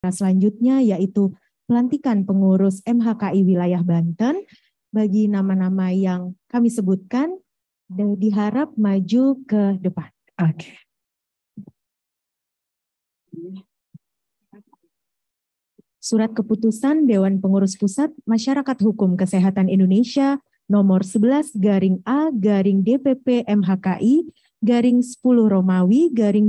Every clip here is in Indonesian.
Selanjutnya yaitu pelantikan pengurus MHKI wilayah Banten. Bagi nama-nama yang kami sebutkan, diharap maju ke depan. Oke. Surat keputusan Dewan Pengurus Pusat Masyarakat Hukum Kesehatan Indonesia nomor 11/A/DPP MHKI /10 Romawi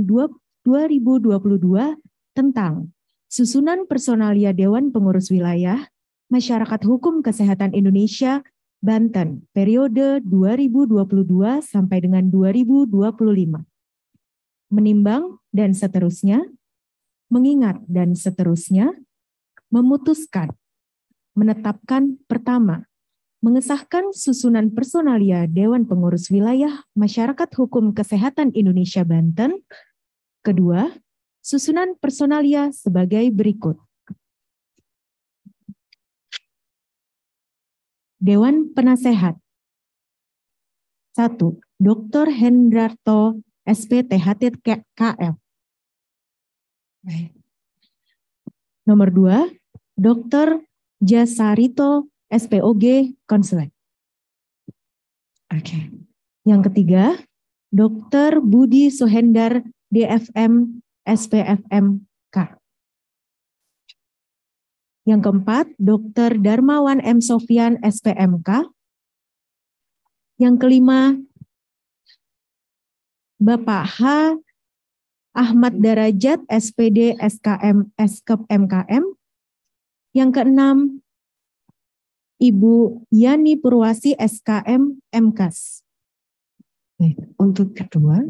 /2022 tentang susunan personalia Dewan Pengurus Wilayah Masyarakat Hukum Kesehatan Indonesia Banten periode 2022 sampai dengan 2025. Menimbang dan seterusnya, mengingat dan seterusnya, memutuskan, menetapkan pertama, mengesahkan susunan personalia Dewan Pengurus Wilayah Masyarakat Hukum Kesehatan Indonesia Banten. Kedua, susunan personalia sebagai berikut. Dewan Penasehat. 1. Dr. Hendrarto, SPTHT KL. Nomor 2, Dr. Jasarito, SPOG, Konselek. Oke. Yang ketiga, Dr. Budi Sohendar, DFM, SPFMK. Yang keempat, Dr. Darmawan M. Sofyan, SPMK. Yang kelima, Bapak H. Ahmad Darajat, SPD, SKM, SKEP, MKM. Yang keenam, Ibu Yani Purwasi, SKM, MKAS. Untuk kedua,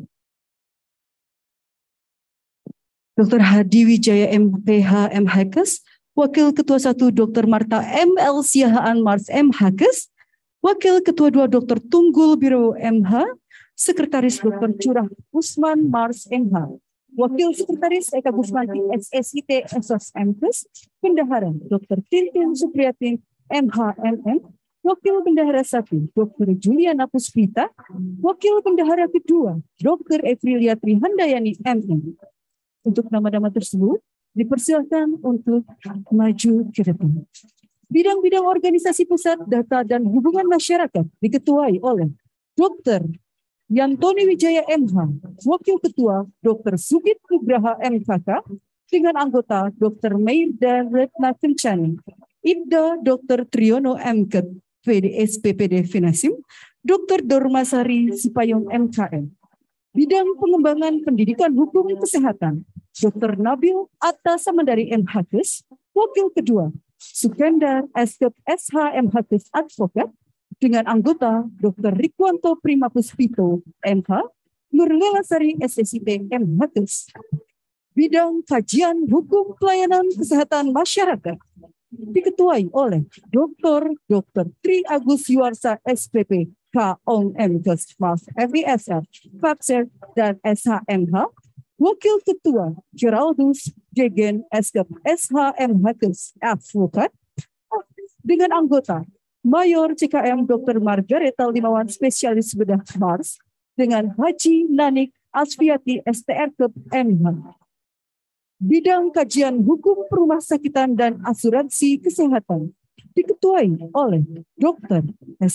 Dr. Hadi Wijaya MPH MHKes, Wakil Ketua 1 Dr. Marta M. Elsiahaan Mars MHKes, Wakil Ketua 2 Dr. Tunggul Biro MH, Sekretaris Dr. Curah Usman Mars MH, Wakil Sekretaris Eka Gusmanti SSIT SOS MKes, Bendahara Dr. Tintin Supriyati MHMM, Wakil Bendahara 1 Dr. Juliana Puspita, Wakil Bendahara kedua Dr. Evrilia Trihandayani MM. Untuk nama-nama tersebut dipersilakan untuk maju ke depan. Bidang-bidang organisasi pusat data dan hubungan masyarakat diketuai oleh Dr. Yantoni Wijaya MH, Wakil Ketua Dr. Sugit Nugraha MKK, dengan anggota Dr. Meirda Retna Kencani, Ibda Dr. Triyono MKet, PDS PPD Finasim, Dr. Dormasari Sipayung MKM. Bidang pengembangan pendidikan hukum kesehatan, Dr. Nabil Atta Samandari MHKes, Wakil Kedua, Sukendar SKEP SH MHKes Advokat, dengan anggota Dr. Rikwanto Primapuspito MH, Nurlela Sari SSIP MHKes. Bidang kajian hukum pelayanan kesehatan masyarakat, diketuai oleh Dr. Tri Agus Yuarsa SPP, KOM MKes Mas FISR, Fakser, dan SHMH, Wakil Ketua Geraldus Jegen SKEP SH MHKes Advokat, dengan anggota Mayor CKM Dr. Margareta Limawan Spesialis Bedah Mars, dengan Haji Nanik Asfiati STRKEP MH. Bidang kajian hukum perumah sakitan dan asuransi kesehatan diketuai oleh Dr.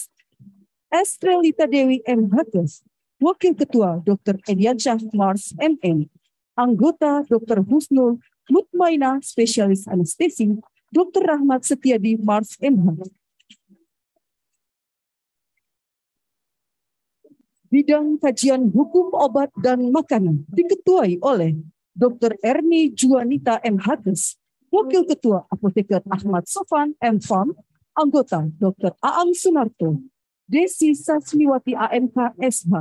Estrelita Dewi MHKes, Wakil Ketua Dr. Ediansyah Mars MM, anggota Dr. Husnul Mutmainah Spesialis Anestesi, Dr. Rahmat Setiadi Mars MH. Bidang kajian hukum obat dan makanan diketuai oleh Dr. Erni Juanita MHKes, Wakil Ketua Apoteker Ahmad Sofan M.Farm, anggota Dr. Aang Sunarto, Desi Sasmiwati AMK SH.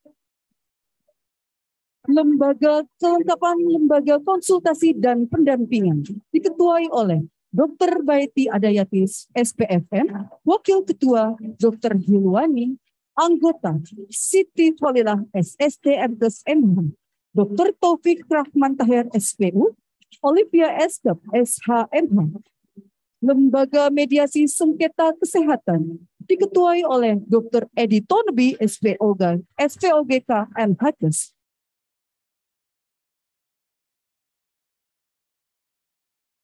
Lembaga kelengkapan lembaga konsultasi dan pendampingan diketuai oleh Dr. Baiti Adayatis SPFM, Wakil Ketua Dr. Hilwani, anggota Siti Falilah SST MKes MH. Dr. Taufik Rahman Tahir SPU, Olivia SKEP SHMH. Lembaga Mediasi Sengketa Kesehatan diketuai oleh Dr. Edi Tonbi SPOGK MHKes.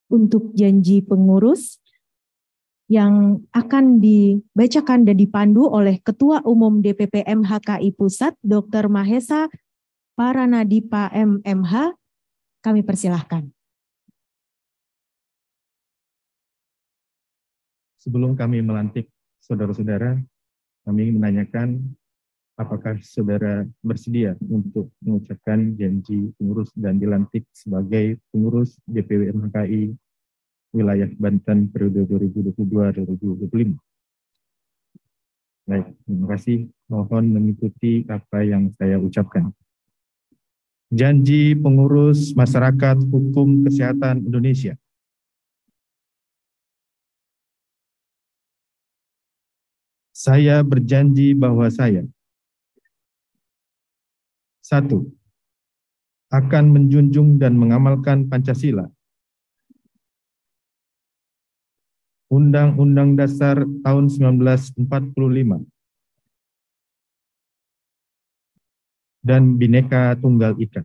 untuk janji pengurus yang akan dibacakan dan dipandu oleh Ketua Umum DPP MHKI Pusat, Dr. Mahesa Paranadipa MMH. Kami persilahkan. Sebelum kami melantik saudara-saudara, kami ingin menanyakan apakah saudara bersedia untuk mengucapkan janji pengurus dan dilantik sebagai pengurus DPW MHKI wilayah Banten periode 2022-2025. Baik, terima kasih. Mohon mengikuti apa yang saya ucapkan. Janji pengurus Masyarakat Hukum Kesehatan Indonesia. Saya berjanji bahwa saya 1. Akan menjunjung dan mengamalkan Pancasila, Undang-Undang Dasar tahun 1945, dan Bhinneka Tunggal Ika.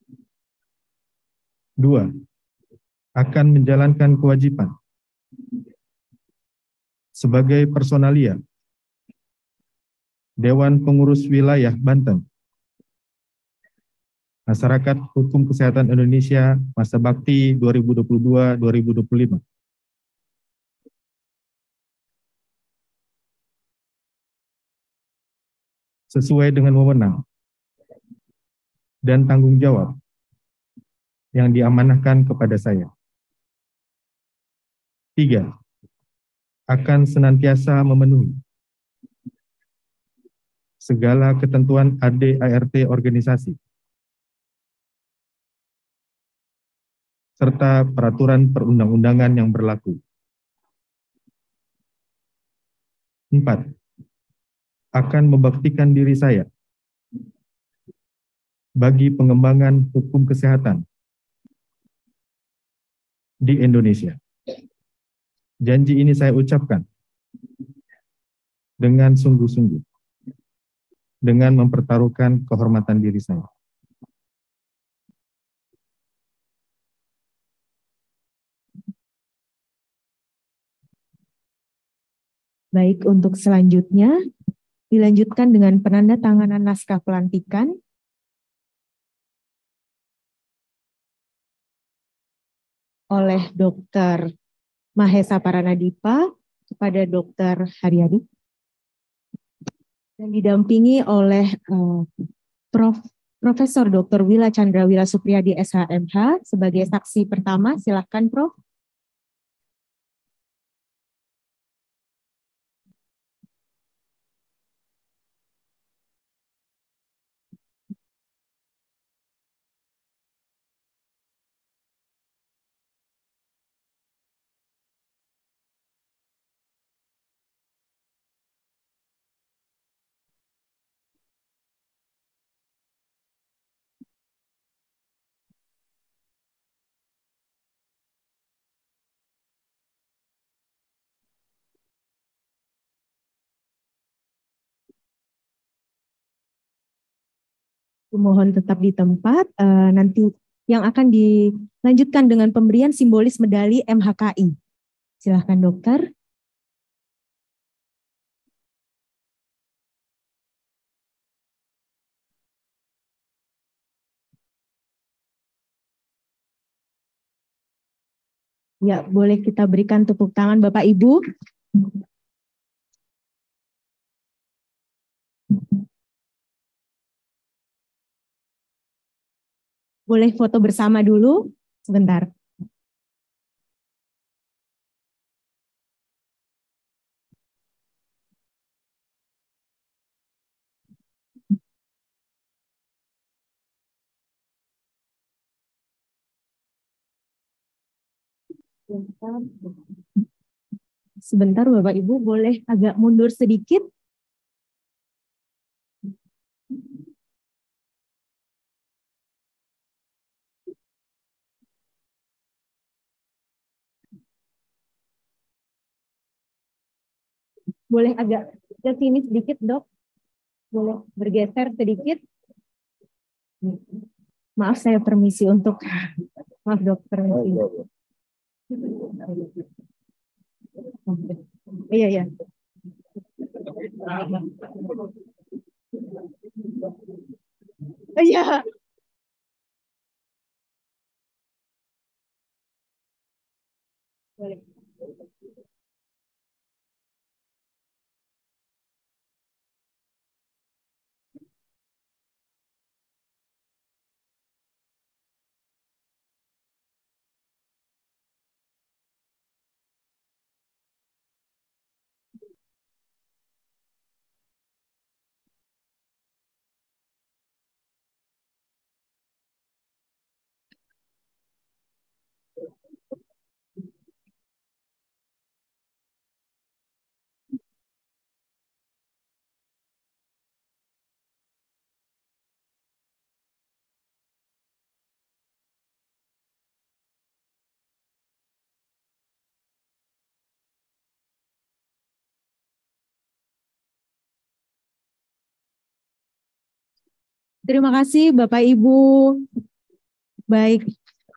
2. Akan menjalankan kewajiban sebagai personalia Dewan Pengurus Wilayah Banten, Masyarakat Hukum Kesehatan Indonesia Masa Bakti 2022-2025. Sesuai dengan wewenang dan tanggung jawab yang diamanahkan kepada saya. 3. Akan senantiasa memenuhi segala ketentuan AD/ART organisasi serta peraturan perundang-undangan yang berlaku. 4. Akan membaktikan diri saya bagi pengembangan hukum kesehatan di Indonesia. Janji ini saya ucapkan dengan sungguh-sungguh, dengan mempertaruhkan kehormatan diri saya. Baik, untuk selanjutnya dilanjutkan dengan penandatanganan naskah pelantikan oleh Dr. Mahesa Paranadipa kepada Dr. Haryadi dan didampingi oleh Profesor Dr. Wila Chandra Wila Supriyadi SHMH sebagai saksi pertama. Silakan, Prof. Mohon tetap di tempat. Nanti yang akan dilanjutkan dengan pemberian simbolis medali MHKI. Silahkan, dokter. Ya, boleh kita berikan tepuk tangan Bapak Ibu. Boleh foto bersama dulu, sebentar. Sebentar Bapak Ibu, boleh agak mundur sedikit. Boleh agak ke sini sedikit, Dok. Boleh bergeser sedikit. Maaf, saya permisi untuk, maaf dokter. Iya, iya. Iya. Boleh. Terima kasih Bapak Ibu. Baik,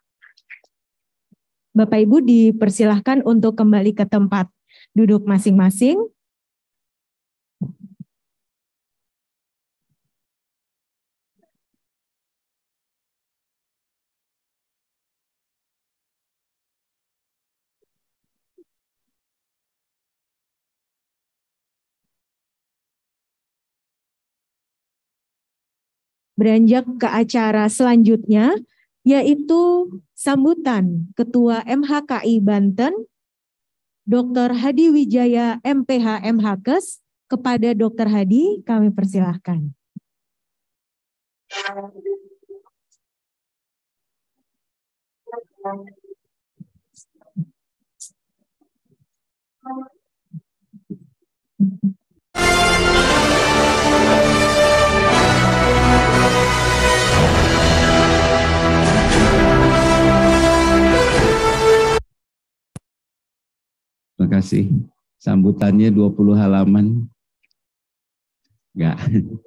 Bapak Ibu dipersilahkan untuk kembali ke tempat duduk masing-masing. Beranjak ke acara selanjutnya, yaitu sambutan Ketua MHKI Banten, Dr. Hadi Wijaya MPH MHkes. Kepada Dr. Hadi, kami persilahkan. Terima kasih. Sambutannya 20 halaman. Enggak.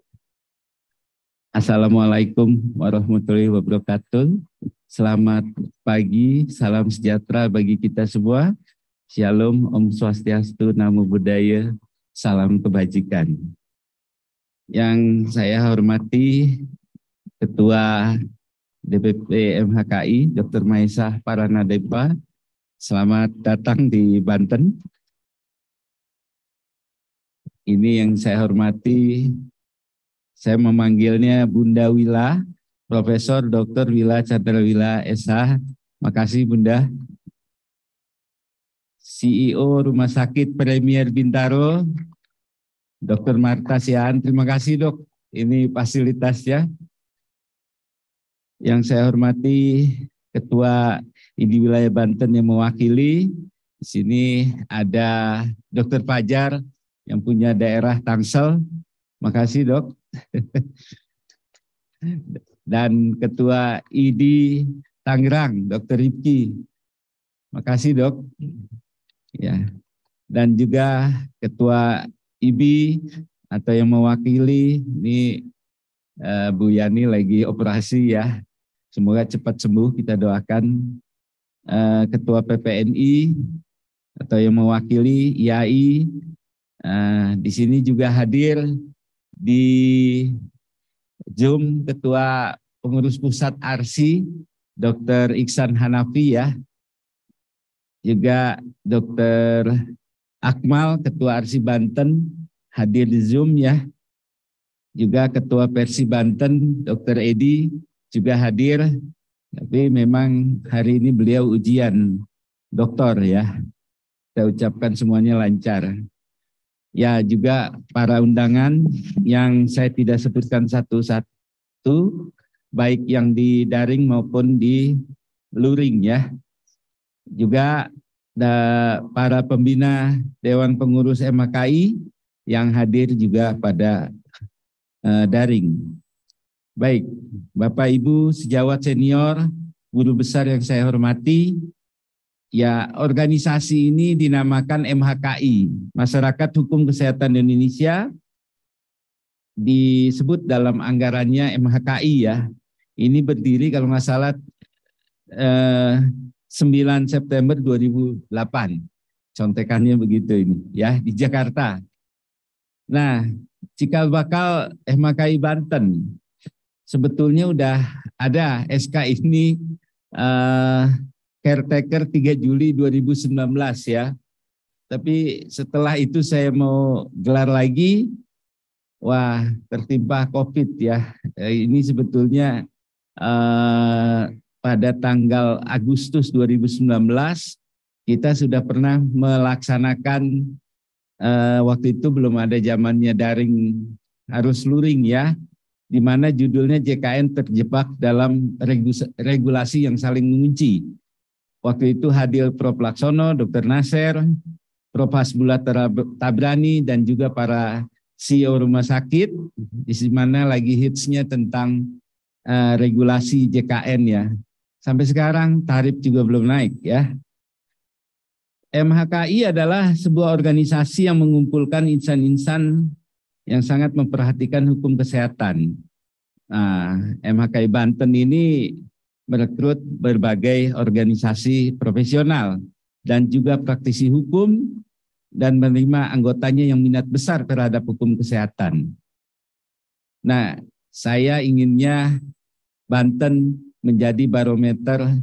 Assalamualaikum warahmatullahi wabarakatuh. Selamat pagi, salam sejahtera bagi kita semua. Shalom, Om Swastiastu, Namo Buddhaya, salam kebajikan. Yang saya hormati Ketua DPP MHKI, Dr. Maesah Paranadepa. Selamat datang di Banten. Ini yang saya hormati, saya memanggilnya Bunda Wila, Profesor Dr. Wila Chandrawila SH. Makasih Bunda. CEO Rumah Sakit Premier Bintaro, Dr. Marta Siahaan. Terima kasih Dok, ini fasilitasnya. Yang saya hormati Ketua ID Wilayah Banten yang mewakili. Di sini ada Dr. Fajar yang punya daerah Tangsel. Makasih Dok. Dan Ketua ID Tangerang, Dr. Rifki. Makasih Dok. Ya. Dan juga Ketua IBI atau yang mewakili, ini Bu Yani lagi operasi ya. Semoga cepat sembuh, kita doakan. Ketua PPNI atau yang mewakili IAI, di sini juga hadir di Zoom Ketua Pengurus Pusat ARSI, Dr. Iksan Hanafi ya, juga Dr. Akmal, Ketua ARSI Banten hadir di Zoom ya, juga Ketua Persi Banten, Dr. Edi juga hadir. Tapi memang hari ini beliau ujian doktor ya. Saya ucapkan semuanya lancar. Ya juga para undangan yang saya tidak sebutkan satu-satu, baik yang di daring maupun di luring ya. Juga para pembina Dewan Pengurus MHKI yang hadir juga pada daring. Baik, Bapak Ibu sejawat senior, guru besar yang saya hormati, ya organisasi ini dinamakan MHKI, Masyarakat Hukum Kesehatan Indonesia, disebut dalam anggarannya MHKI ya. Ini berdiri kalau nggak salah 9 September 2008. Contekannya begitu ini ya di Jakarta. Nah, cikal bakal MHKI Banten sebetulnya udah ada SK ini caretaker 3 Juli 2019 ya. Tapi setelah itu saya mau gelar lagi, wah tertimpa COVID ya. Ini sebetulnya pada tanggal Agustus 2019 kita sudah pernah melaksanakan waktu itu belum ada zamannya daring harus luring ya, di mana judulnya JKN terjebak dalam regulasi yang saling mengunci. Waktu itu hadir Prof. Laksono, Dr. Nasir, Prof. Hasbullah Tabrani, dan juga para CEO rumah sakit, di mana lagi hitsnya tentang regulasi JKN ya. Sampai sekarang tarif juga belum naik ya. MHKI adalah sebuah organisasi yang mengumpulkan insan-insan yang sangat memperhatikan hukum kesehatan. Nah, MHKI Banten ini merekrut berbagai organisasi profesional dan juga praktisi hukum dan menerima anggotanya yang minat besar terhadap hukum kesehatan. Nah, saya inginnya Banten menjadi barometer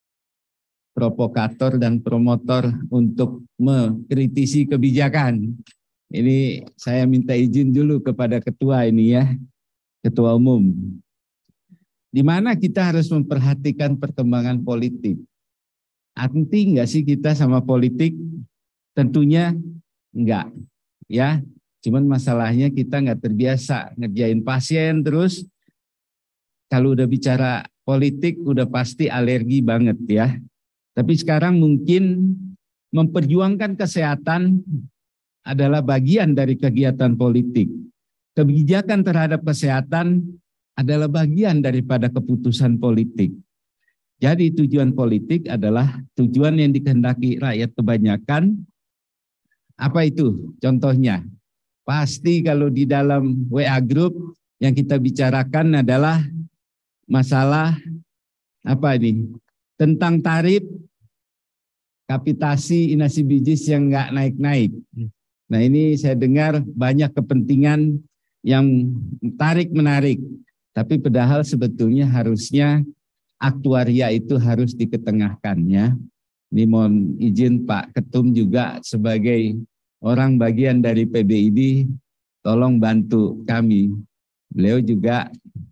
provokator dan promotor untuk mengkritisi kebijakan. Ini saya minta izin dulu kepada ketua ini ya, ketua umum. Di mana kita harus memperhatikan perkembangan politik. Anti enggak sih kita sama politik? Tentunya enggak. Ya, cuman masalahnya kita enggak terbiasa ngerjain pasien terus. Kalau udah bicara politik udah pasti alergi banget ya. Tapi sekarang mungkin memperjuangkan kesehatan adalah bagian dari kegiatan politik. Kebijakan terhadap kesehatan adalah bagian daripada keputusan politik. Jadi tujuan politik adalah tujuan yang dikehendaki rakyat kebanyakan. Apa itu? Contohnya, pasti kalau di dalam WA Group yang kita bicarakan adalah masalah apa ini? Tentang tarif kapitasi inasi bijis yang nggak naik-naik. Nah ini saya dengar banyak kepentingan yang tarik-menarik. Tapi padahal sebetulnya harusnya aktuaria itu harus diketengahkan ya. Ini mohon izin Pak Ketum juga sebagai orang bagian dari PBID, tolong bantu kami. Beliau juga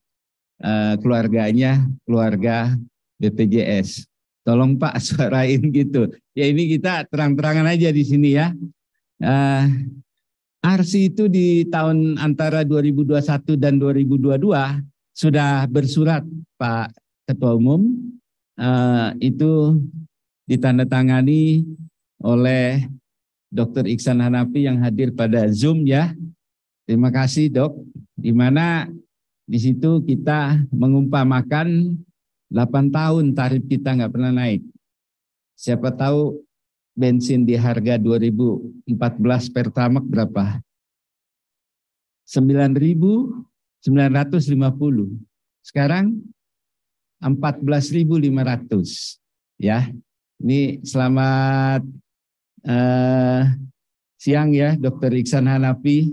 keluarganya keluarga BPJS. Tolong Pak suarain gitu. Ya ini kita terang-terangan aja di sini ya. ARSI itu di tahun antara 2021 dan 2022 sudah bersurat Pak Ketua Umum. Itu ditandatangani oleh Dr. Iksan Hanafi yang hadir pada Zoom ya. Terima kasih Dok. Di mana di situ kita mengumpamakan 8 tahun tarif kita nggak pernah naik. Siapa tahu bensin di harga 2014 Pertamax berapa? 9.950. Sekarang 14.500. Ya, ini selamat siang ya Dr. Iksan Hanafi,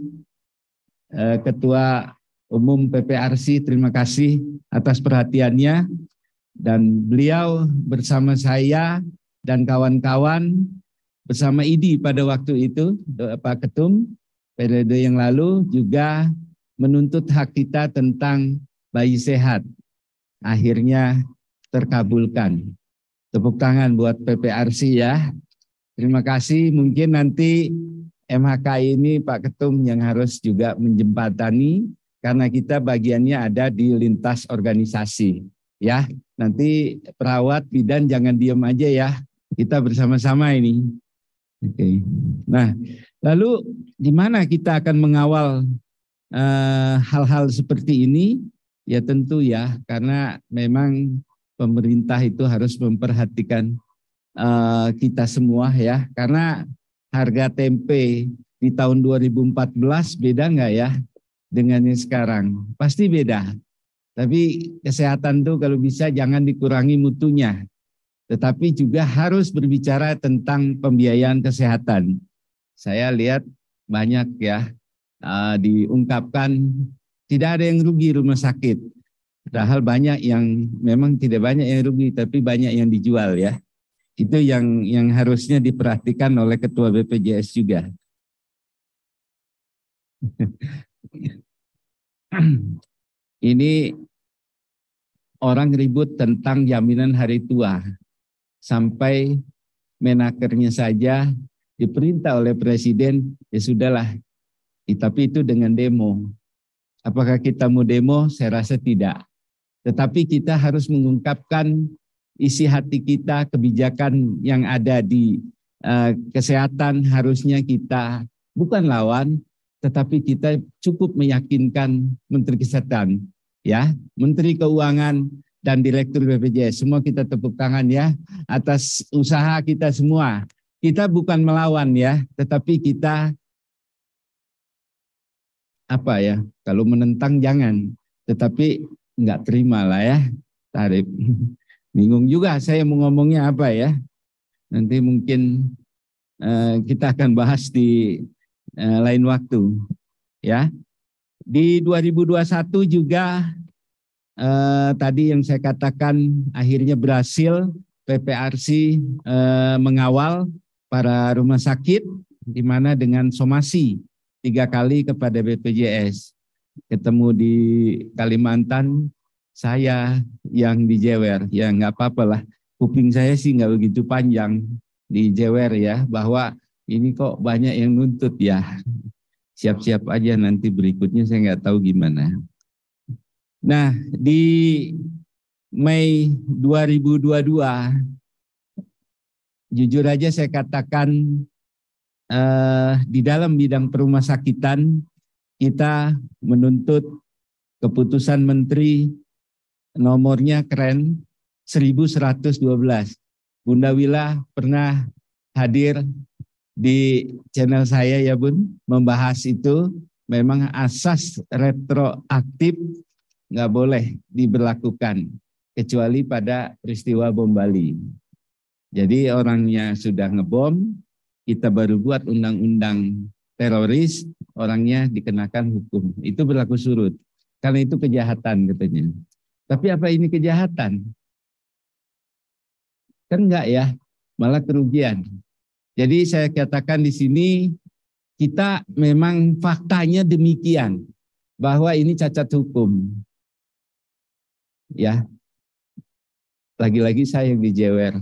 Ketua Umum PPRC. Terima kasih atas perhatiannya. Dan beliau bersama saya dan kawan-kawan bersama IDI pada waktu itu, Pak Ketum, periode yang lalu juga menuntut hak kita tentang bayi sehat. Akhirnya terkabulkan. Tepuk tangan buat PPRC ya. Terima kasih. Mungkin nanti MHKI ini Pak Ketum yang harus juga menjembatani karena kita bagiannya ada di lintas organisasi. Ya, nanti perawat bidan jangan diam aja ya. Kita bersama-sama ini. Oke. Nah, lalu di mana kita akan mengawal hal-hal seperti ini? Ya tentu ya, karena memang pemerintah itu harus memperhatikan kita semua ya. Karena harga tempe di tahun 2014 beda nggak ya dengan yang sekarang? Pasti beda. Tapi kesehatan tuh kalau bisa jangan dikurangi mutunya. tetapi juga harus berbicara tentang pembiayaan kesehatan. Saya lihat banyak ya diungkapkan tidak ada yang rugi rumah sakit. Padahal banyak yang memang tidak banyak yang rugi, tapi banyak yang dijual ya. Itu yang harusnya diperhatikan oleh Ketua BPJS juga. Ini orang ribut tentang jaminan hari tua. Sampai menakernya saja diperintah oleh Presiden, ya sudahlah. Tapi itu dengan demo. Apakah kita mau demo? Saya rasa tidak. Tetapi kita harus mengungkapkan isi hati kita, kebijakan yang ada di kesehatan harusnya kita bukan lawan, tetapi kita cukup meyakinkan Menteri Kesehatan, ya, Menteri Keuangan dan Direktur BPJS. Semua kita tepuk tangan ya atas usaha kita semua. Kita bukan melawan ya, tetapi kita apa ya? Kalau menentang jangan, tetapi enggak terima lah ya tarif. Bingung juga saya mau ngomongnya apa ya. Nanti mungkin kita akan bahas di lain waktu ya. Di 2021 juga tadi yang saya katakan akhirnya berhasil PPRC mengawal para rumah sakit di mana dengan somasi 3 kali kepada BPJS. Ketemu di Kalimantan, saya yang di Jewer, ya nggak apa-apa lah. Kuping saya sih nggak begitu panjang di Jewer ya, bahwa ini kok banyak yang nuntut ya. Siap-siap aja nanti berikutnya saya nggak tahu gimana. Nah, di Mei 2022, jujur aja saya katakan di dalam bidang perumasakitan kita menuntut keputusan Menteri nomornya keren 1112. Bunda Wila pernah hadir di channel saya ya Bun, membahas itu. Memang asas retroaktif nggak boleh diberlakukan kecuali pada peristiwa bom Bali. Jadi orangnya sudah ngebom, kita baru buat undang-undang teroris, orangnya dikenakan hukum. Itu berlaku surut. Karena itu kejahatan katanya. Tapi apa ini kejahatan? Kan enggak ya, malah kerugian. Jadi saya katakan di sini kita memang faktanya demikian bahwa ini cacat hukum. Ya, lagi-lagi saya yang dijewer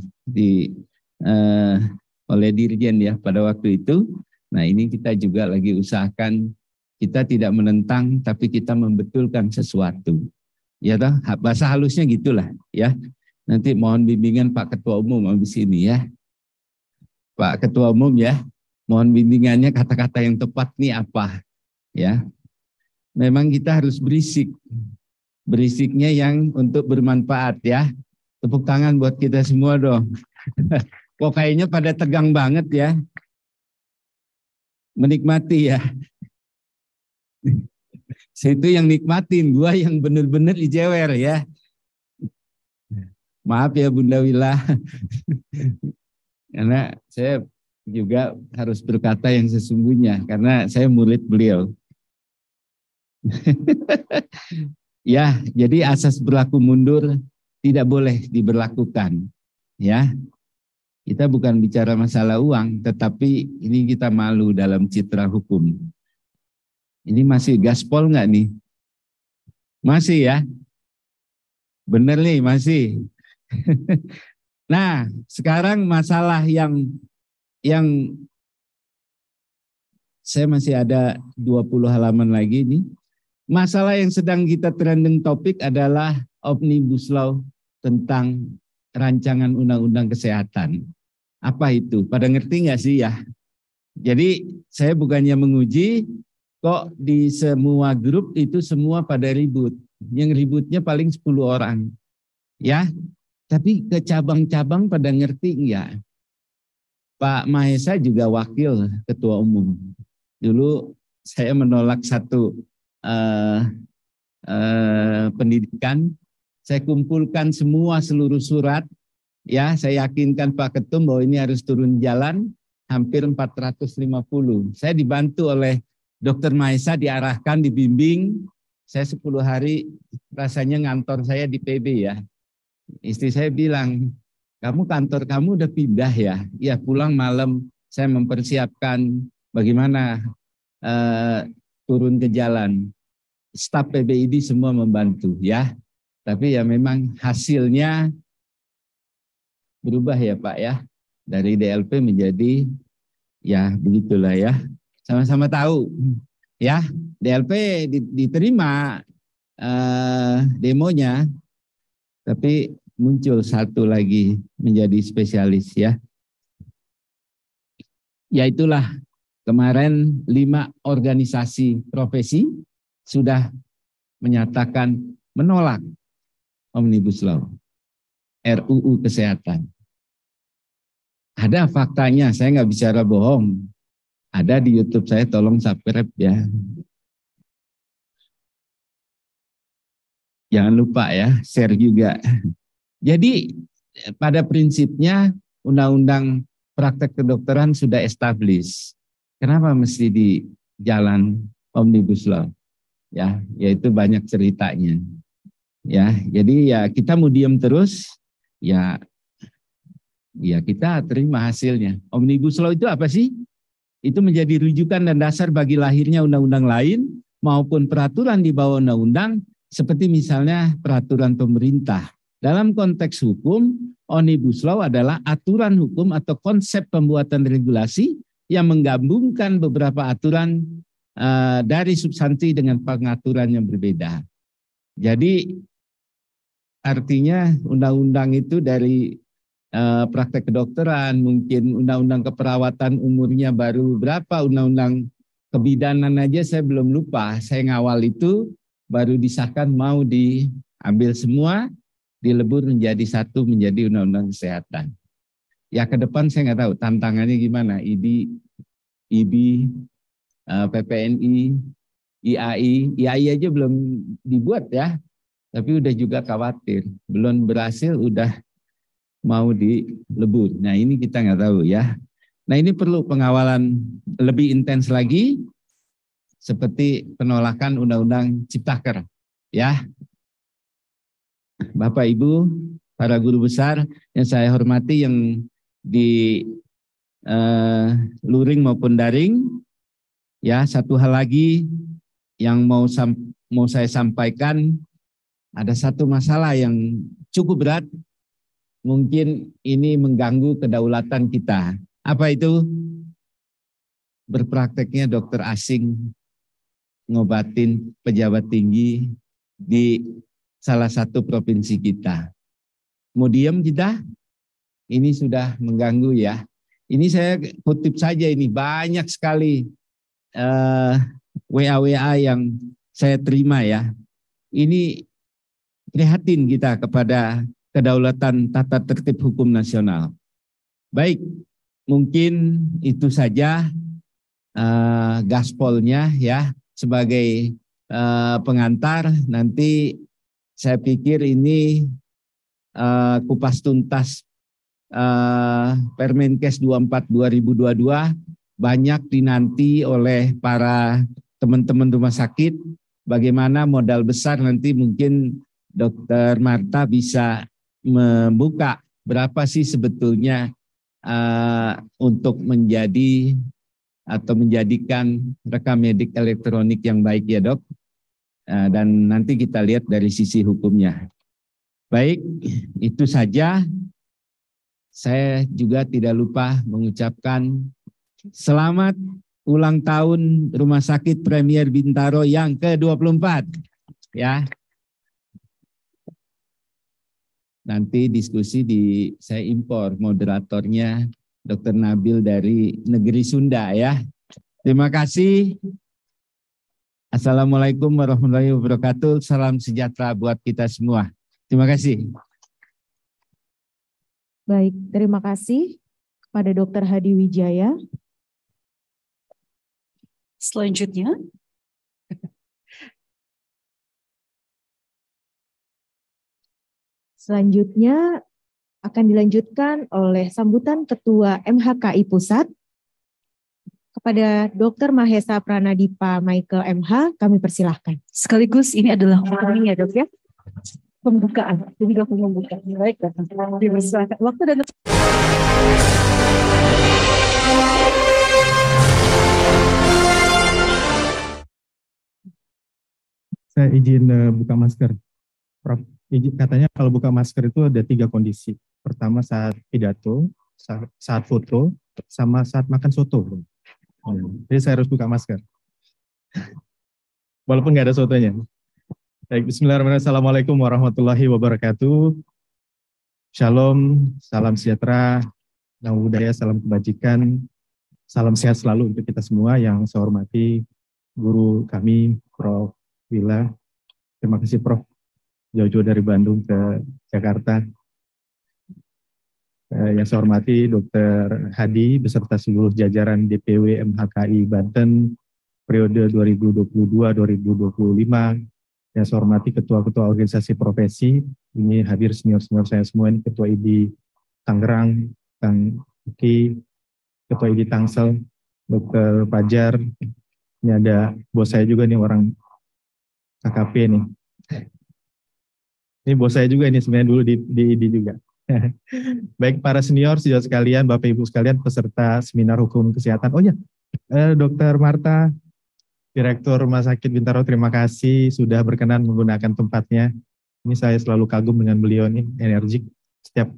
oleh Dirjen ya pada waktu itu. Nah ini kita juga lagi usahakan kita tidak menentang, tapi kita membetulkan sesuatu. Ya toh, bahasa halusnya gitulah ya. Nanti mohon bimbingan Pak Ketua Umum habis ini ya. Pak Ketua Umum ya, mohon bimbingannya kata-kata yang tepat nih apa ya. Memang kita harus berisik. Berisiknya yang untuk bermanfaat ya. Tepuk tangan buat kita semua dong. Kok kayaknya pada tegang banget ya. Menikmati ya. Saya itu yang nikmatin, gua yang bener-bener dijewer ya. Maaf ya Bunda Wila. Karena saya juga harus berkata yang sesungguhnya karena saya murid beliau. Ya, jadi asas berlaku mundur tidak boleh diberlakukan. Ya, kita bukan bicara masalah uang, tetapi ini kita malu dalam citra hukum. Ini masih gaspol nggak nih? Masih ya? Bener nih, masih. Nah, sekarang masalah yang saya masih ada 20 halaman lagi nih. Masalah yang sedang kita trending topik adalah Omnibus Law tentang rancangan undang-undang kesehatan. Apa itu? Pada ngerti nggak sih ya? Jadi saya bukannya menguji, kok di semua grup itu semua pada ribut. Yang ributnya paling 10 orang. Ya, tapi ke cabang-cabang pada ngerti enggak? Pak Mahesa juga wakil ketua umum. Dulu saya menolak satu pendidikan, saya kumpulkan semua seluruh surat Ya, saya yakinkan Pak Ketum bahwa ini harus turun jalan hampir 450. Saya dibantu oleh Dr. Maesa, diarahkan, dibimbing. Saya 10 hari rasanya ngantor saya di PB ya. Istri saya bilang, kamu kantor kamu udah pindah ya? Ya, pulang malam saya mempersiapkan bagaimana turun ke jalan. Staf PBID semua membantu ya. Tapi ya memang hasilnya berubah ya Pak ya. Dari DLP menjadi ya begitulah ya. Sama-sama tahu ya, DLP diterima demonya, tapi muncul satu lagi menjadi spesialis ya. Ya itulah kemarin 5 organisasi profesi sudah menyatakan menolak Omnibus Law, RUU Kesehatan. Ada faktanya, saya nggak bicara bohong. Ada di YouTube saya, tolong subscribe ya. Jangan lupa ya, share juga. Jadi pada prinsipnya undang-undang praktek kedokteran sudah established. Kenapa mesti di jalan Omnibus Law? Ya, yaitu banyak ceritanya. Ya, jadi ya kita mau diam terus, ya kita terima hasilnya. Omnibus Law itu apa sih? Itu menjadi rujukan dan dasar bagi lahirnya undang-undang lain maupun peraturan di bawah undang-undang, seperti misalnya peraturan pemerintah. Dalam konteks hukum, Omnibus Law adalah aturan hukum atau konsep pembuatan regulasi yang menggabungkan beberapa aturan dari substansi dengan pengaturan yang berbeda. Jadi artinya undang-undang itu dari praktek kedokteran, mungkin undang-undang keperawatan umurnya baru berapa, undang-undang kebidanan aja saya belum lupa. Saya ngawal itu baru disahkan, mau diambil semua, dilebur menjadi satu, menjadi undang-undang kesehatan. Ya ke depan saya nggak tahu tantangannya gimana, IB, PPNI, IAI aja belum dibuat ya, tapi udah juga khawatir, belum berhasil udah mau dilebur. Nah ini kita nggak tahu ya. Nah ini perlu pengawalan lebih intens lagi, seperti penolakan Undang-Undang Ciptaker ya. Bapak Ibu, para guru besar yang saya hormati, yang di luring maupun daring, ya satu hal lagi yang mau saya sampaikan, ada satu masalah yang cukup berat, mungkin ini mengganggu kedaulatan kita. Apa itu? Berprakteknya dokter asing ngobatin pejabat tinggi di salah satu provinsi kita. Mau diem kita? Ini sudah mengganggu ya. Ini saya kutip saja, ini banyak sekali WA yang saya terima ya. Ini prihatin kita kepada kedaulatan tata tertib hukum nasional. Baik, mungkin itu saja gaspolnya ya, sebagai pengantar. Nanti saya pikir ini kupas tuntas Permenkes 24 2022 banyak dinanti oleh para teman-teman rumah sakit. Bagaimana modal besar nanti mungkin Dr. Marta bisa membuka berapa sih sebetulnya untuk menjadi atau menjadikan rekam medik elektronik yang baik ya Dok. Dan nanti kita lihat dari sisi hukumnya. Baik, itu saja. Saya juga tidak lupa mengucapkan selamat ulang tahun Rumah Sakit Premier Bintaro yang ke-24 ya. Nanti diskusi saya impor moderatornya Dr. Nabil dari negeri Sunda ya. Terima kasih. Assalamualaikum warahmatullahi wabarakatuh. Salam sejahtera buat kita semua. Terima kasih. Baik, terima kasih kepada Dr. Hadi Wijaya. Selanjutnya akan dilanjutkan oleh sambutan Ketua MHKI Pusat. Kepada Dr. Mahesa Pranadipa Michael MH, kami persilahkan. Sekaligus ini adalah opening ya dok ya, pembukaan. Jadi dok membuka. Baik, dipersilakan. Waktu dan Saya izin buka masker. Prof, katanya kalau buka masker itu ada 3 kondisi. Pertama saat pidato, saat foto, sama saat makan soto. Jadi saya harus buka masker. Walaupun nggak ada sotonya. Baik, bismillahirrahmanirrahim. Assalamualaikum warahmatullahi wabarakatuh. Shalom, salam sejahtera, namo buddhaya, salam kebajikan, salam sehat selalu untuk kita semua. Yang saya hormati guru kami, Prof. Wila. Terima kasih Prof. Jauh-jauh dari Bandung ke Jakarta. Yang saya hormati Dr. Hadi beserta seluruh jajaran DPW MHKI Banten periode 2022-2025. Yang saya hormati ketua-ketua organisasi profesi, ini hadir senior-senior saya semua, ini Ketua ID Tangerang, Kang Uki, Ketua ID Tangsel, Dr. Fajar, ini ada bos saya juga nih, orang KKP nih. Ini bos saya juga ini sebenarnya dulu di ID juga. Baik para senior sekalian, Bapak Ibu sekalian, peserta seminar hukum kesehatan. Oh ya, Dr. Marta, Direktur Rumah Sakit Bintaro, terima kasih sudah berkenan menggunakan tempatnya. Ini saya selalu kagum dengan beliau nih, energik setiap.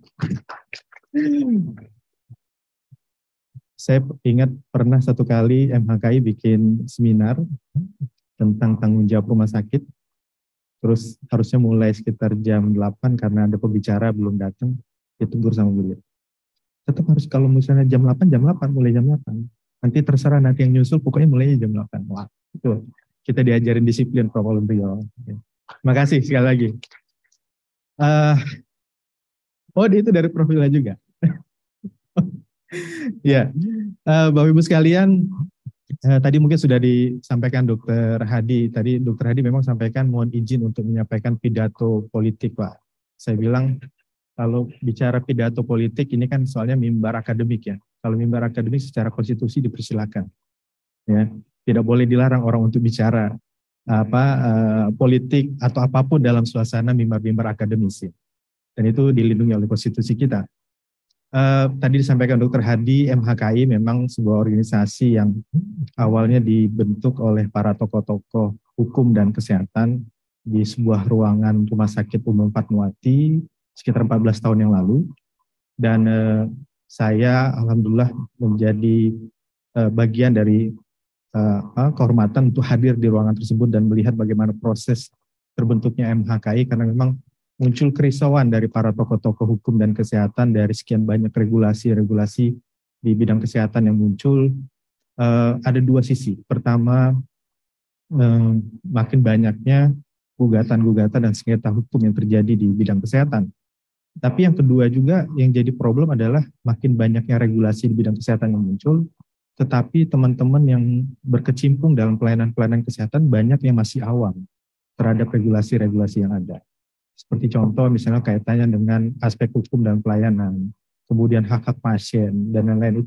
Saya ingat pernah satu kali MHKI bikin seminar tentang tanggung jawab rumah sakit. Terus harusnya mulai sekitar jam 8 karena ada pembicara belum datang, ditegur sama beliau. Tetap harus kalau misalnya jam 8, mulai jam 8. Nanti terserah nanti yang nyusul, pokoknya mulai jam 8. Wah, itu kita diajarin disiplin Prof. beliau. Terima kasih sekali lagi. Itu dari Profila juga. Ya, Bapak Ibu sekalian, tadi mungkin sudah disampaikan Dr. Hadi. Tadi Dr. Hadi memang sampaikan mohon izin untuk menyampaikan pidato politik, Pak. Saya bilang kalau bicara pidato politik ini kan soalnya mimbar akademik ya. Kalau mimbar akademik secara konstitusi dipersilakan. Ya, tidak boleh dilarang orang untuk bicara politik atau apapun dalam suasana mimbar-mimbar akademisi. Dan itu dilindungi oleh konstitusi kita. Tadi disampaikan Dr. Hadi, MHKI memang sebuah organisasi yang awalnya dibentuk oleh para tokoh-tokoh hukum dan kesehatan di sebuah ruangan Rumah Sakit Umum Fatmawati sekitar 14 tahun yang lalu. Dan saya alhamdulillah menjadi bagian dari kehormatan untuk hadir di ruangan tersebut dan melihat bagaimana proses terbentuknya MHKI, karena memang muncul kerisauan dari para tokoh-tokoh hukum dan kesehatan dari sekian banyak regulasi-regulasi di bidang kesehatan yang muncul. Ada 2 sisi. Pertama, makin banyaknya gugatan-gugatan dan sengketa hukum yang terjadi di bidang kesehatan. Tapi yang kedua juga yang jadi problem adalah makin banyaknya regulasi di bidang kesehatan yang muncul, tetapi teman-teman yang berkecimpung dalam pelayanan-pelayanan kesehatan banyak yang masih awam terhadap regulasi-regulasi yang ada. Seperti contoh misalnya kaitannya dengan aspek hukum dan pelayanan, kemudian hak-hak pasien dan lain-lain,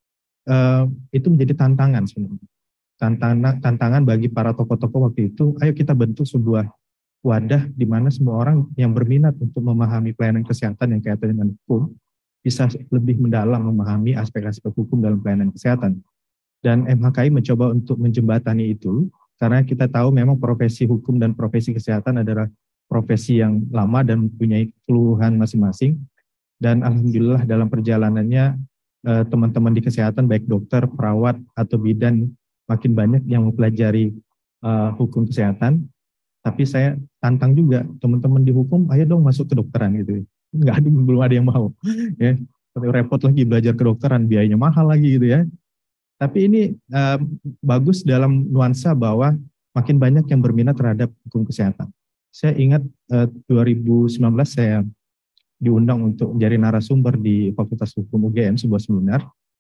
itu menjadi tantangan sebenarnya. Tantangan bagi para tokoh-tokoh waktu itu, ayo kita bentuk sebuah wadah di mana semua orang yang berminat untuk memahami pelayanan kesehatan yang kaitannya dengan hukum bisa lebih mendalam memahami aspek-aspek hukum dalam pelayanan kesehatan. Dan MHKI mencoba untuk menjembatani itu, karena kita tahu memang profesi hukum dan profesi kesehatan adalah profesi yang lama dan mempunyai keluhan masing-masing. Dan alhamdulillah dalam perjalanannya teman-teman di kesehatan baik dokter, perawat atau bidan makin banyak yang mempelajari hukum kesehatan. Tapi saya tantang juga teman-teman di hukum, ayo dong masuk ke dokteran gitu. Belum ada yang mau. Ya, repot lagi belajar kedokteran, biayanya mahal lagi gitu ya. Tapi ini bagus dalam nuansa bahwa makin banyak yang berminat terhadap hukum kesehatan. Saya ingat 2019 saya diundang untuk menjadi narasumber di Fakultas Hukum UGM, sebuah seminar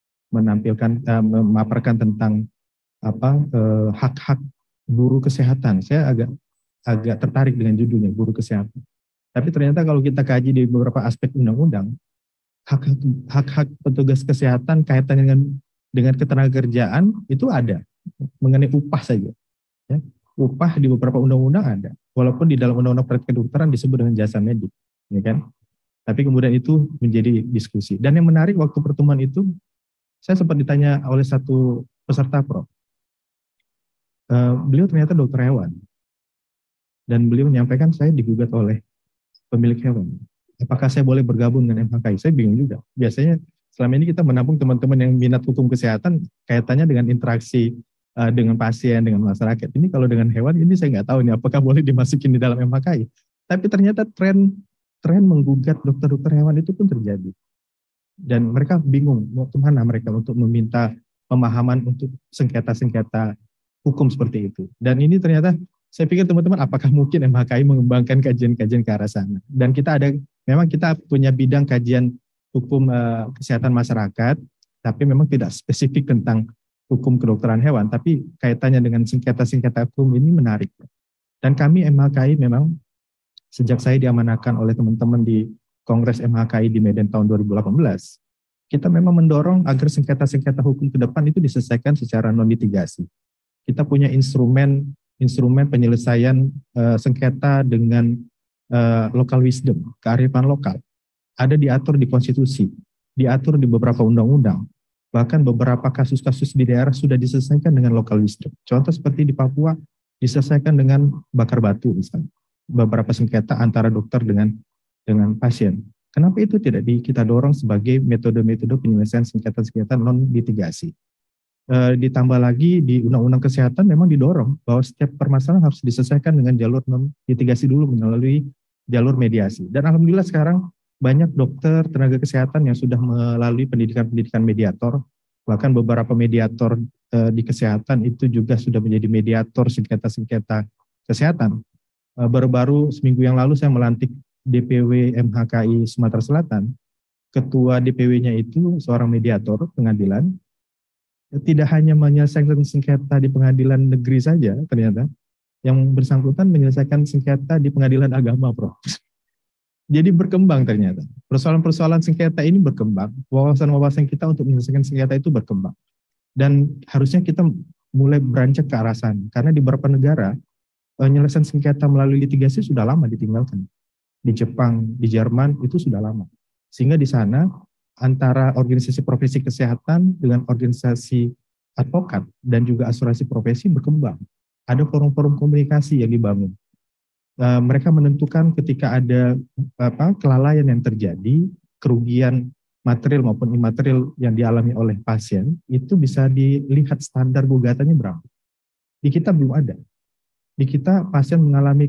memaparkan tentang hak-hak guru kesehatan. Saya agak tertarik dengan judulnya, guru kesehatan. Tapi ternyata kalau kita kaji di beberapa aspek undang-undang, hak-hak petugas kesehatan kaitannya dengan ketenagakerjaan itu ada, mengenai upah saja. Ya. Upah di beberapa undang-undang ada, walaupun di dalam undang-undang praktik kedokteran disebut dengan jasa medik, ya kan? Tapi kemudian itu menjadi diskusi. Dan yang menarik waktu pertemuan itu, saya sempat ditanya oleh satu peserta Prof. Beliau ternyata dokter hewan, dan beliau menyampaikan saya digugat oleh pemilik hewan. Apakah saya boleh bergabung dengan MHKI? Saya bingung juga. Biasanya selama ini kita menampung teman-teman yang minat hukum kesehatan kaitannya dengan interaksi dengan pasien, dengan masyarakat. Ini kalau dengan hewan, ini saya nggak tahu nih apakah boleh dimasukin di dalam MHKI. Tapi ternyata tren menggugat dokter-dokter hewan itu pun terjadi. Dan mereka bingung mau kemana mereka untuk meminta pemahaman untuk sengketa-sengketa hukum seperti itu. Dan ini ternyata saya pikir teman-teman apakah mungkin MHKI mengembangkan kajian-kajian ke arah sana. Dan memang kita punya bidang kajian hukum kesehatan masyarakat, tapi memang tidak spesifik tentang hukum kedokteran hewan, tapi kaitannya dengan sengketa-sengketa hukum ini menarik. Dan kami MHKI memang sejak saya diamanahkan oleh teman-teman di Kongres MHKI di Medan tahun 2018, kita memang mendorong agar sengketa-sengketa hukum ke depan itu diselesaikan secara non-litigasi. Kita punya instrumen penyelesaian sengketa dengan local wisdom, kearifan lokal. Ada diatur di konstitusi, diatur di beberapa undang-undang. Bahkan beberapa kasus-kasus di daerah sudah diselesaikan dengan local wisdom. Contoh seperti di Papua diselesaikan dengan bakar batu misalnya. Beberapa sengketa antara dokter dengan pasien. Kenapa itu tidak kita dorong sebagai metode-metode penyelesaian sengketa-sengketa non-litigasi? Ditambah lagi di Undang-Undang Kesehatan memang didorong bahwa setiap permasalahan harus diselesaikan dengan jalur non-litigasi dulu melalui jalur mediasi. Dan alhamdulillah sekarang banyak dokter, tenaga kesehatan yang sudah melalui pendidikan-pendidikan mediator, bahkan beberapa mediator di kesehatan itu juga sudah menjadi mediator sengketa-sengketa kesehatan. Baru-baru seminggu yang lalu saya melantik DPW MHKI Sumatera Selatan. Ketua DPW-nya itu seorang mediator pengadilan, tidak hanya menyelesaikan sengketa di pengadilan negeri saja ternyata, yang bersangkutan menyelesaikan sengketa di pengadilan agama, Prof. Jadi berkembang ternyata. Persoalan-persoalan sengketa ini berkembang, wawasan-wawasan kita untuk menyelesaikan sengketa itu berkembang. Dan harusnya kita mulai beranjak ke arah sana. Karena di beberapa negara, penyelesaian sengketa melalui litigasi sudah lama ditinggalkan. Di Jepang, di Jerman, itu sudah lama. Sehingga di sana, antara organisasi profesi kesehatan dengan organisasi advokat dan juga asuransi profesi berkembang. Ada forum-forum komunikasi yang dibangun. Mereka menentukan ketika ada kelalaian yang terjadi, kerugian material maupun imaterial yang dialami oleh pasien, itu bisa dilihat standar gugatannya berapa. Di kita belum ada. Di kita pasien mengalami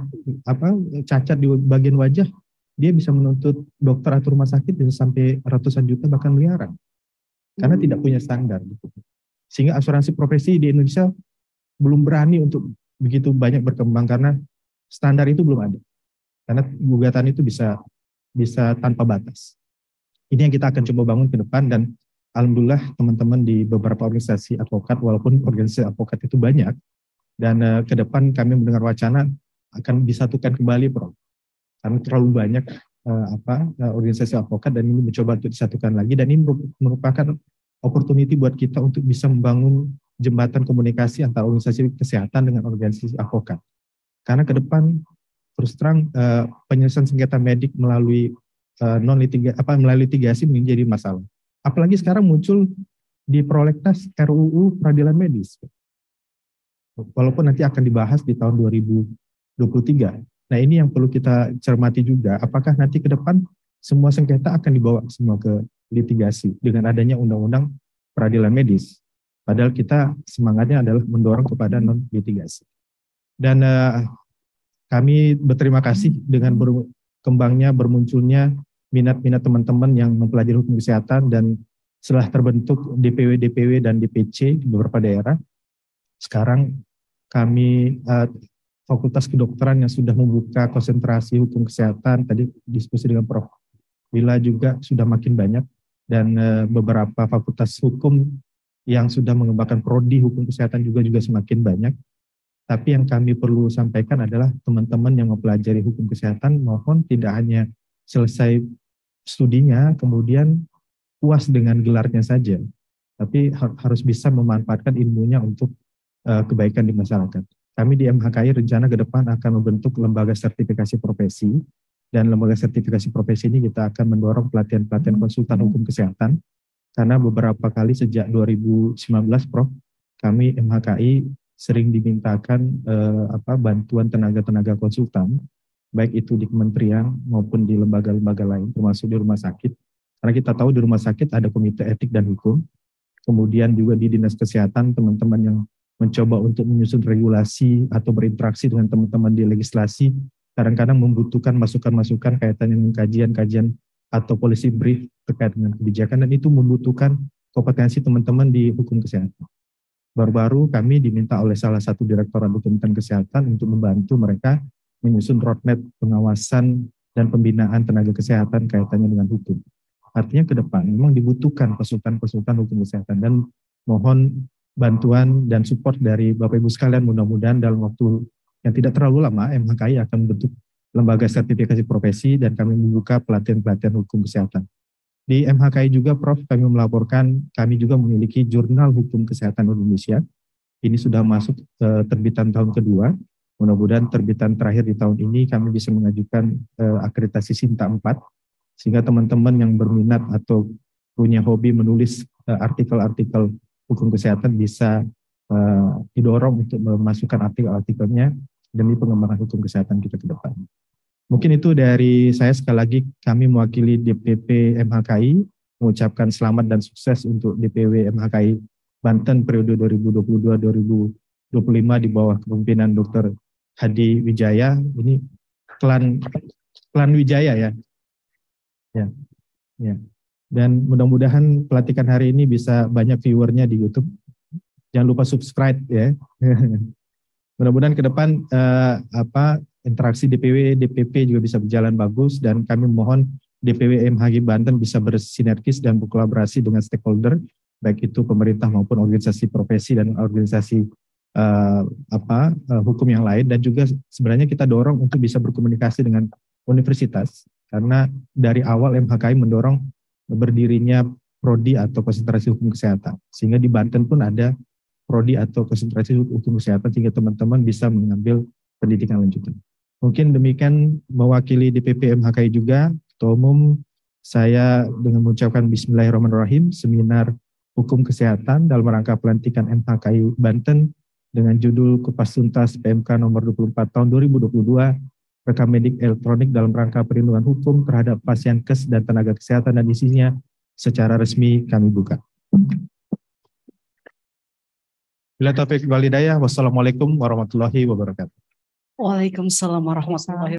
cacat di bagian wajah, dia bisa menuntut dokter atau rumah sakit bisa sampai ratusan juta bahkan miliaran. Karena tidak punya standar. Sehingga asuransi profesi di Indonesia belum berani untuk begitu banyak berkembang karena standar itu belum ada. Karena gugatan itu bisa tanpa batas. Ini yang kita akan coba bangun ke depan dan alhamdulillah teman-teman di beberapa organisasi advokat, walaupun organisasi advokat itu banyak, dan ke depan kami mendengar wacana akan disatukan kembali, Prof. Karena terlalu banyak organisasi advokat dan ini mencoba untuk disatukan lagi dan ini merupakan opportunity buat kita untuk bisa membangun jembatan komunikasi antara organisasi kesehatan dengan organisasi advokat. Karena ke depan terus terang penyelesaian sengketa medik melalui melalui litigasi menjadi masalah. Apalagi sekarang muncul di prolegnas RUU peradilan medis. Walaupun nanti akan dibahas di tahun 2023. Nah ini yang perlu kita cermati juga, apakah nanti ke depan semua sengketa akan dibawa semua ke litigasi dengan adanya undang-undang peradilan medis. Padahal kita semangatnya adalah mendorong kepada non-litigasi. Dan kami berterima kasih dengan bermunculnya minat-minat teman-teman yang mempelajari hukum kesehatan dan setelah terbentuk DPW dan DPC di beberapa daerah, sekarang kami Fakultas Kedokteran yang sudah membuka konsentrasi hukum kesehatan, tadi diskusi dengan Prof. Wila juga sudah makin banyak, dan beberapa fakultas hukum yang sudah mengembangkan prodi hukum kesehatan juga semakin banyak. Tapi yang kami perlu sampaikan adalah teman-teman yang mempelajari hukum kesehatan mohon tidak hanya selesai studinya, kemudian puas dengan gelarnya saja, tapi harus bisa memanfaatkan ilmunya untuk kebaikan di masyarakat. Kami di MHKI rencana ke depan akan membentuk lembaga sertifikasi profesi, dan lembaga sertifikasi profesi ini kita akan mendorong pelatihan-pelatihan konsultan hukum kesehatan, karena beberapa kali sejak 2019, Prof, kami MHKI sering dimintakan bantuan tenaga-tenaga konsultan, baik itu di kementerian maupun di lembaga-lembaga lain, termasuk di rumah sakit. Karena kita tahu di rumah sakit ada komite etik dan hukum, kemudian juga di dinas kesehatan teman-teman yang mencoba untuk menyusun regulasi atau berinteraksi dengan teman-teman di legislasi, kadang-kadang membutuhkan masukan-masukan kaitannya dengan kajian-kajian atau policy brief terkait dengan kebijakan, dan itu membutuhkan kompetensi teman-teman di hukum kesehatan. Baru-baru kami diminta oleh salah satu direktorat Kementerian Kesehatan untuk membantu mereka menyusun roadmap pengawasan dan pembinaan tenaga kesehatan kaitannya dengan hukum. Artinya ke depan memang dibutuhkan konsultan-konsultan hukum kesehatan, dan mohon bantuan dan support dari Bapak Ibu sekalian. Mudah-mudahan dalam waktu yang tidak terlalu lama MHKI akan membentuk lembaga sertifikasi profesi dan kami membuka pelatihan-pelatihan hukum kesehatan. Di MHKI juga, Prof, kami melaporkan kami juga memiliki Jurnal Hukum Kesehatan Indonesia. Ini sudah masuk terbitan tahun kedua. Mudah-mudahan terbitan terakhir di tahun ini kami bisa mengajukan akreditasi Sinta 4, sehingga teman-teman yang berminat atau punya hobi menulis artikel-artikel hukum kesehatan bisa didorong untuk memasukkan artikel-artikelnya demi pengembangan hukum kesehatan kita ke depan. Mungkin itu dari saya. Sekali lagi kami mewakili DPP MHKI mengucapkan selamat dan sukses untuk DPW MHKI Banten periode 2022-2025 di bawah kepemimpinan Dr. Hadi Wijaya. Ini klan Wijaya ya. Ya. Dan mudah-mudahan pelatihan hari ini bisa banyak viewernya di YouTube. Jangan lupa subscribe ya. Mudah-mudahan ke depan interaksi DPW, DPP juga bisa berjalan bagus, dan kami mohon DPW MHKI Banten bisa bersinergis dan berkolaborasi dengan stakeholder, baik itu pemerintah maupun organisasi profesi dan organisasi hukum yang lain, dan juga sebenarnya kita dorong untuk bisa berkomunikasi dengan universitas, karena dari awal MHKI mendorong berdirinya prodi atau konsentrasi hukum kesehatan, sehingga di Banten pun ada prodi atau konsentrasi hukum kesehatan, sehingga teman-teman bisa mengambil pendidikan lanjutan. Mungkin demikian mewakili DPP MHKI juga, Ketua Umum, saya dengan mengucapkan Bismillahirrahmanirrahim, seminar hukum kesehatan dalam rangka pelantikan MHKI Banten dengan judul Kupas Tuntas PMK nomor 24 tahun 2022, rekam medik elektronik dalam rangka perlindungan hukum terhadap pasien kes dan tenaga kesehatan, dan isinya secara resmi kami buka. Bila taufiq wal hidayah, wassalamualaikum warahmatullahi wabarakatuh. Waalaikumsalam warahmatullahi wabarakatuh.